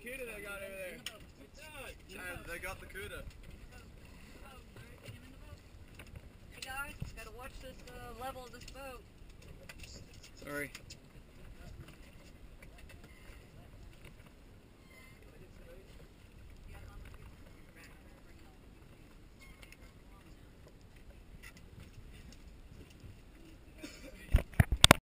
barracuda they got over there. And they got the cuda. Hey guys, gotta watch this level of this boat. Sorry.